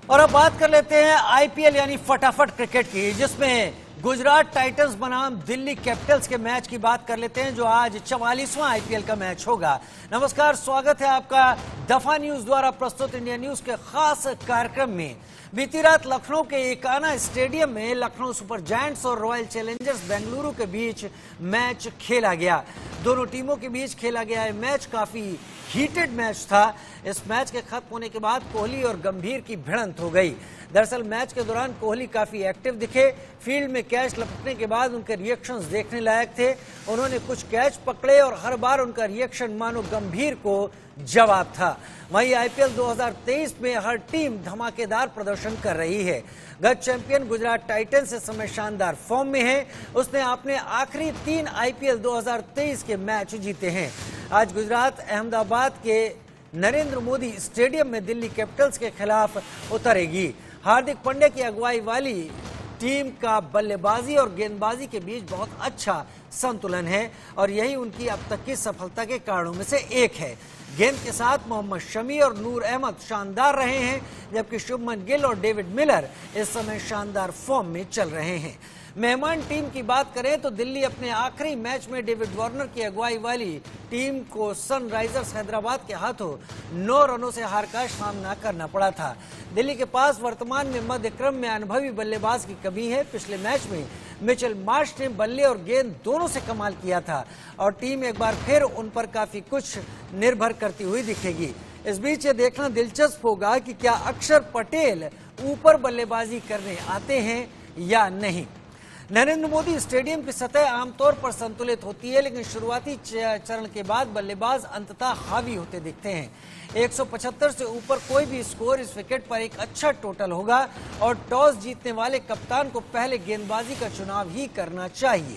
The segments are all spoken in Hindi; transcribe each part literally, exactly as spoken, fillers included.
और अब बात कर लेते हैं आईपीएल यानी फटाफट क्रिकेट की, जिसमें गुजरात टाइटंस बनाम दिल्ली कैपिटल्स के मैच की बात कर लेते हैं, जो आज चवालीसवां आईपीएल का मैच होगा। नमस्कार, स्वागत है आपका दफा न्यूज द्वारा प्रस्तुत इंडिया न्यूज के खास कार्यक्रम में। बीती रात लखनऊ के एकाना स्टेडियम में लखनऊ सुपर जायंट्स और रॉयल चैलेंजर्स बेंगलुरु के बीच मैच खेला गया। दोनों टीमों के बीच खेला गया मैच काफी हीटेड मैच था। इस मैच के खत्म होने के बाद कोहली और गंभीर की भिड़ंत हो गई। दरअसल मैच के दौरान कोहली काफी एक्टिव दिखे। फील्ड में कैच लपकने के बाद उनके रिएक्शंस देखने लायक थे। उन्होंने कुछ कैच पकड़े और हर बार उनका रिएक्शन मानो गंभीर को जवाब था। वहीं आईपीएल दो हज़ार तेईस में हर टीम धमाकेदार प्रदर्शन कर रही है। गत चैंपियन गुजरात टाइटंस इस समय शानदार फॉर्म में है। उसने अपने आखिरी तीन आईपीएल दो हज़ार तेईस के मैच जीते हैं। आज गुजरात अहमदाबाद के नरेंद्र मोदी स्टेडियम में दिल्ली कैपिटल्स के खिलाफ उतरेगी। हार्दिक पांड्या की अगुवाई वाली टीम का बल्लेबाजी और गेंदबाजी के बीच बहुत अच्छा संतुलन है और यही उनकी अब तक की सफलता के कारणों में से एक है। गेंद के साथ मोहम्मद शमी और नूर अहमद शानदार रहे हैं, जबकि शुभमन गिल और डेविड मिलर इस समय शानदार फॉर्म में चल रहे हैं। मेहमान टीम की बात करें तो दिल्ली अपने आखिरी मैच में डेविड वार्नर की अगुवाई वाली टीम को सनराइजर्स हैदराबाद के हाथों नौ रनों से हार का सामना करना पड़ा था। दिल्ली के पास वर्तमान में मध्य क्रम में अनुभवी बल्लेबाज की कमी है। पिछले मैच में मिचेल मार्श ने बल्ले और गेंद दोनों से कमाल किया था और टीम एक बार फिर उन पर काफी कुछ निर्भर करती हुई दिखेगी। इस बीच ये देखना दिलचस्प होगा कि क्या अक्षर पटेल ऊपर बल्लेबाजी करने आते हैं या नहीं। नरेंद्र मोदी स्टेडियम की सतह आमतौर पर संतुलित होती है, लेकिन शुरुआती चरण के बाद बल्लेबाज अंततः हावी होते दिखते हैं। एक सौ पचहत्तर से ऊपर कोई भी स्कोर इस विकेट पर एक अच्छा टोटल होगा और टॉस जीतने वाले कप्तान को पहले गेंदबाजी का चुनाव ही करना चाहिए।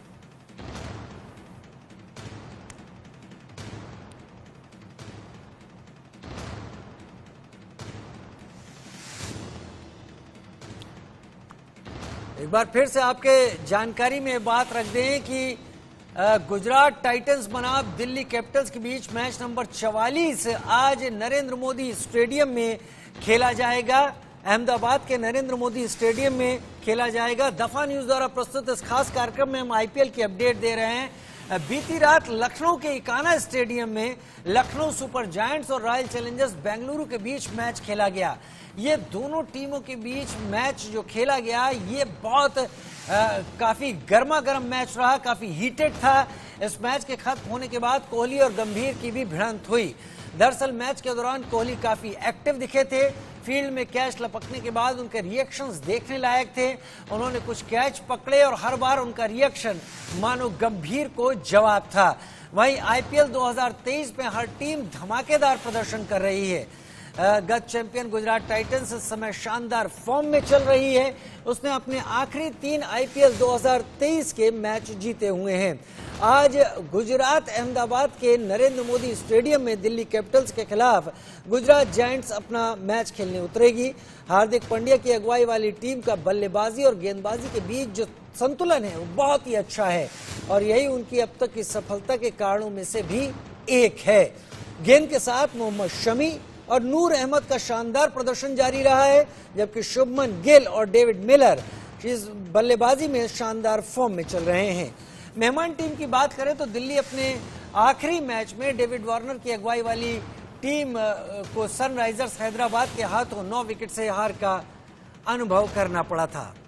एक बार फिर से आपके जानकारी में बात रख दें कि गुजरात टाइटंस बनाम दिल्ली कैपिटल्स के बीच मैच नंबर चवालीस आज नरेंद्र मोदी स्टेडियम में खेला जाएगा। अहमदाबाद के नरेंद्र मोदी स्टेडियम में खेला जाएगा। दफा न्यूज द्वारा प्रस्तुत इस खास कार्यक्रम में हम आईपीएल की अपडेट दे रहे हैं। बीती रात लखनऊ के एकाना स्टेडियम में लखनऊ सुपर जायंट्स और रॉयल चैलेंजर्स बेंगलुरु के बीच मैच खेला गया। ये दोनों टीमों के बीच मैच जो खेला गया ये बहुत आ, काफी गर्मा गर्म मैच रहा, काफी हीटेड था। इस मैच के खत्म होने के बाद कोहली और गंभीर की भी भिड़ंत हुई। दरअसल मैच के दौरान कोहली काफी एक्टिव दिखे थे। फील्ड में कैच लपकने के बाद उनके रिएक्शंस देखने लायक थे। उन्होंने कुछ कैच पकड़े और हर बार उनका रिएक्शन मानो गंभीर को जवाब था। वहीं आईपीएल दो हज़ार तेईस में हर टीम धमाकेदार प्रदर्शन कर रही है। गत चैंपियन गुजरात टाइटंस इस समय शानदार फॉर्म में चल रही है। उसने अपने आखिरी तीन आईपीएल दो हज़ार तेईस के मैच जीते हुए हैं। आज गुजरात अहमदाबाद के नरेंद्र मोदी स्टेडियम में दिल्ली कैपिटल्स के खिलाफ गुजरात जायंट्स अपना मैच खेलने उतरेगी। हार्दिक पांड्या की अगुवाई वाली टीम का बल्लेबाजी और गेंदबाजी के बीच जो संतुलन है वो बहुत ही अच्छा है और यही उनकी अब तक की सफलता के कारणों में से भी एक है। गेंद के साथ मोहम्मद शमी और नूर अहमद का शानदार प्रदर्शन जारी रहा है, जबकि शुभमन गिल और डेविड मिलर इस बल्लेबाजी में शानदार फॉर्म में चल रहे हैं। मेहमान टीम की बात करें तो दिल्ली अपने आखिरी मैच में डेविड वार्नर की अगुवाई वाली टीम को सनराइजर्स हैदराबाद के हाथों नौ विकेट से हार का अनुभव करना पड़ा था।